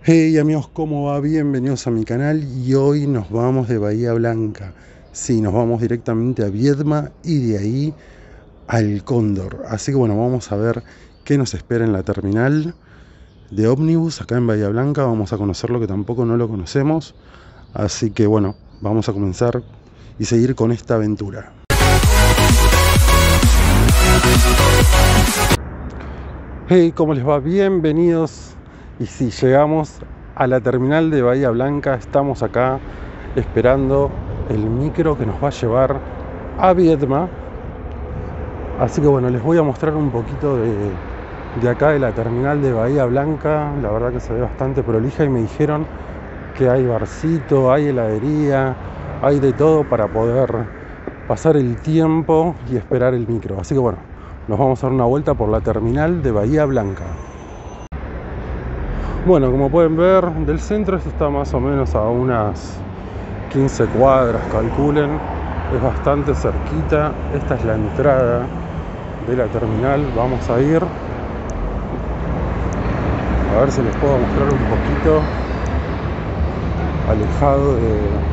Hey amigos, ¿cómo va? Bienvenidos a mi canal y hoy nos vamos de Bahía Blanca. Sí, nos vamos directamente a Viedma y de ahí al Cóndor. Así que bueno, vamos a ver qué nos espera en la terminal de ómnibus acá en Bahía Blanca. Vamos a conocerlo, que tampoco no lo conocemos. Así que bueno, vamos a comenzar y seguir con esta aventura. Hey, ¿cómo les va? Bienvenidos. Y si llegamos a la terminal de Bahía Blanca, estamos acá esperando el micro que nos va a llevar a Viedma. Así que bueno, les voy a mostrar un poquito de acá de la terminal de Bahía Blanca. La verdad que se ve bastante prolija y me dijeron que hay barcito, hay heladería, hay de todo para poder pasar el tiempo y esperar el micro. Así que bueno, nos vamos a dar una vuelta por la terminal de Bahía Blanca. Bueno, como pueden ver, del centro esto está más o menos a unas 15 cuadras, calculen. Es bastante cerquita. Esta es la entrada de la terminal. Vamos a ir a ver si les puedo mostrar un poquito alejado de...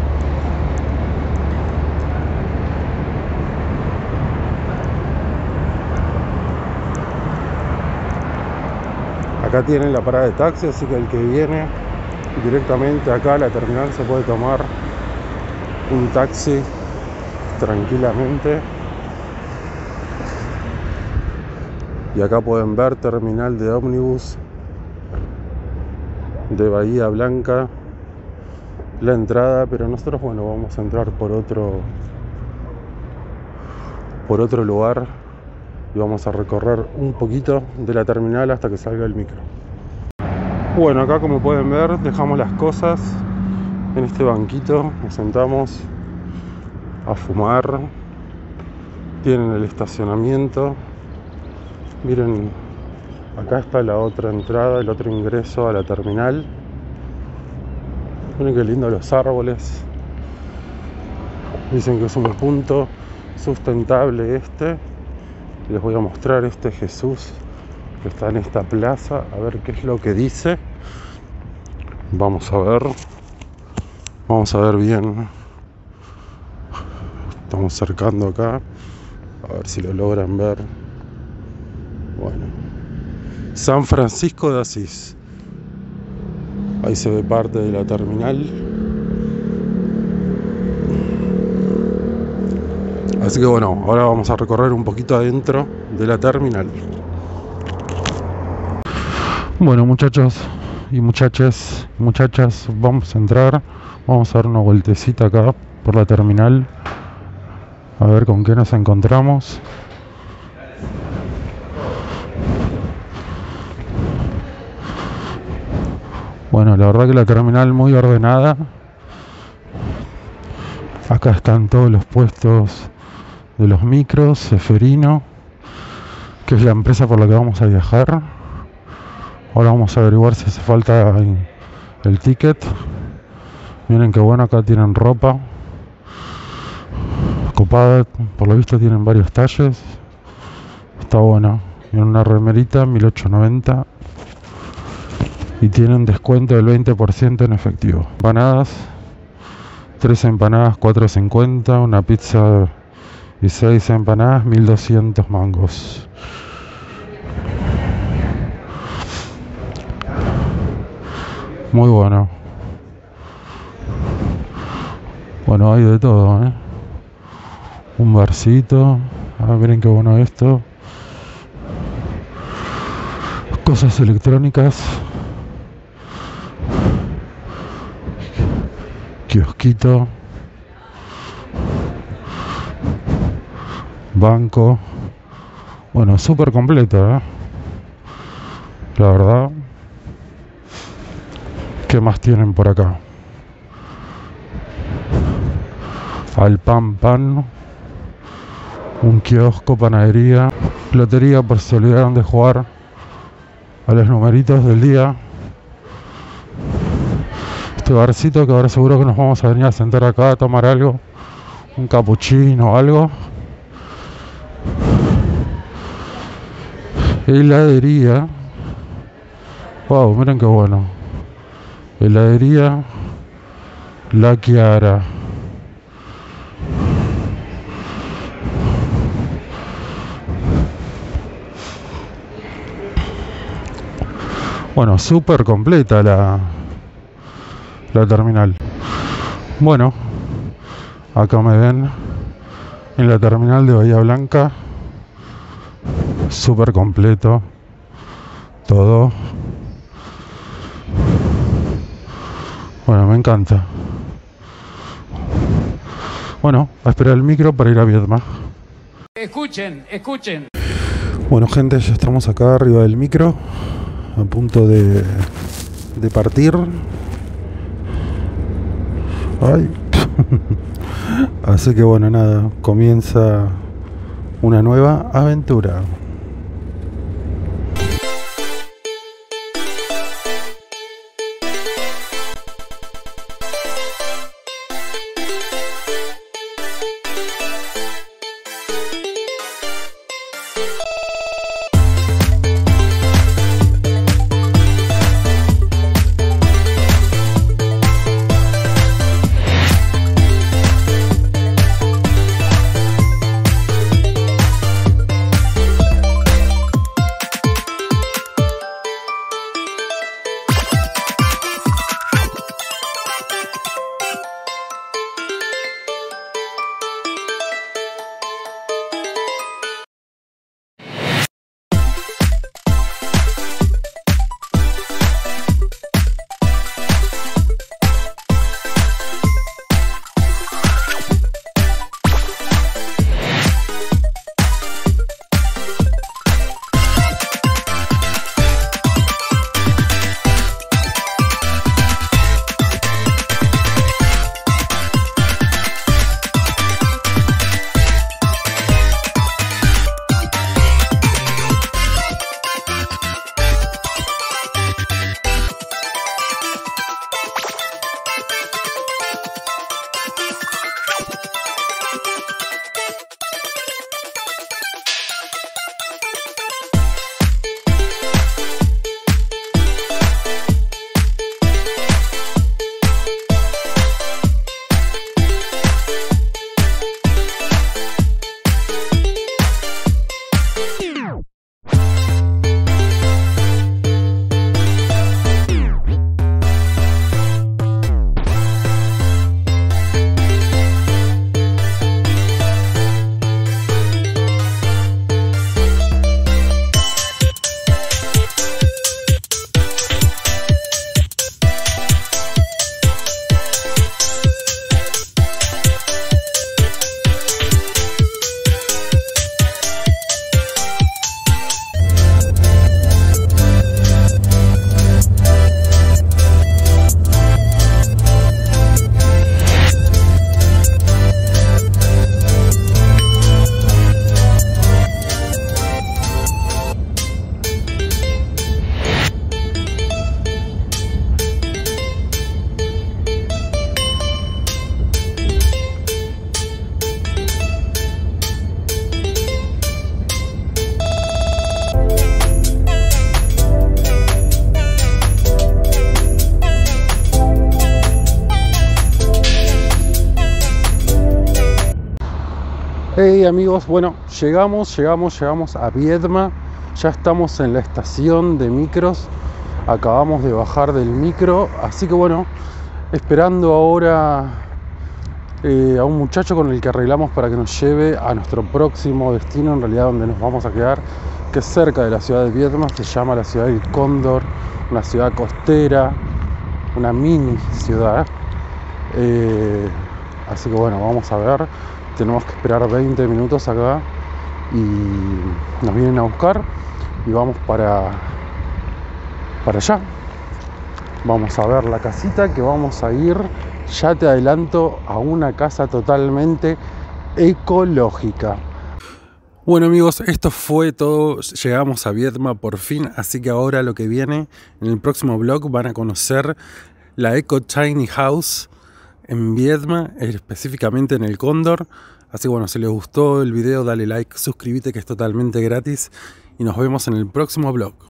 Acá tienen la parada de taxi, así que el que viene directamente acá a la terminal se puede tomar un taxi tranquilamente. Y acá pueden ver terminal de ómnibus de Bahía Blanca, la entrada, pero nosotros bueno, vamos a entrar por otro lugar y vamos a recorrer un poquito de la terminal hasta que salga el micro. Bueno, acá como pueden ver, dejamos las cosas en este banquito, nos sentamos a fumar. Tienen el estacionamiento. Miren, acá está la otra entrada, el otro ingreso a la terminal. Miren qué lindo los árboles. Dicen que es un punto sustentable este. Les voy a mostrar este Jesús que está en esta plaza, a ver qué es lo que dice. Vamos a ver bien. Estamos cercando acá, a ver si lo logran ver. Bueno, San Francisco de Asís. Ahí se ve parte de la terminal. Así que bueno, ahora vamos a recorrer un poquito adentro de la terminal. Bueno, muchachos y muchachas, vamos a entrar. Vamos a dar una vueltecita acá por la terminal, a ver con qué nos encontramos. Bueno, la verdad que la terminal muy ordenada. Acá están todos los puestos de los micros, Seferino, que es la empresa por la que vamos a viajar. Ahora vamos a averiguar si hace falta el ticket. Miren que bueno, acá tienen ropa copada, por lo visto tienen varios talles. Está bueno. Miren, una remerita, 1890. Y tienen descuento del 20% en efectivo. Empanadas, 3 empanadas, 4.50. Una pizza y 6 empanadas, 1200 mangos. Muy bueno. Bueno, hay de todo, Un barcito. Miren qué bueno esto. Cosas electrónicas. Kiosquito. Banco. Bueno, súper completo, la verdad. ¿Qué más tienen por acá? Al pan, un kiosco, panadería, lotería por si se olvidaron de jugar a los numeritos del día. Este barcito que ahora seguro que nos vamos a venir a sentar acá a tomar algo, un capuchino o algo. Heladería. Wow, miren qué bueno. Heladería La Chiara. Bueno, súper completa la terminal. Bueno, acá me ven en la terminal de Bahía Blanca. Súper completo todo. Bueno, me encanta. Bueno, a esperar el micro para ir a Viedma. Escuchen. Bueno, gente, ya estamos acá arriba del micro, a punto de partir. Ay. Así que bueno, nada, comienza una nueva aventura. Hey amigos, bueno, llegamos a Viedma. Ya estamos en la estación de micros. Acabamos de bajar del micro. Así que bueno, esperando ahora a un muchacho con el que arreglamos para que nos lleve a nuestro próximo destino, en realidad donde nos vamos a quedar, que es cerca de la ciudad de Viedma. Se llama la ciudad del Cóndor, una ciudad costera, una mini ciudad. Así que bueno, vamos a ver. Tenemos que esperar 20 minutos acá y nos vienen a buscar y vamos para allá. Vamos a ver la casita que vamos a ir. Ya te adelanto, a una casa totalmente ecológica. Bueno amigos, esto fue todo. Llegamos a Viedma por fin, así que ahora lo que viene en el próximo vlog van a conocer la Eco Tiny House en Viedma, específicamente en el Cóndor. Así que bueno, si les gustó el video, dale like, suscríbete que es totalmente gratis y nos vemos en el próximo vlog.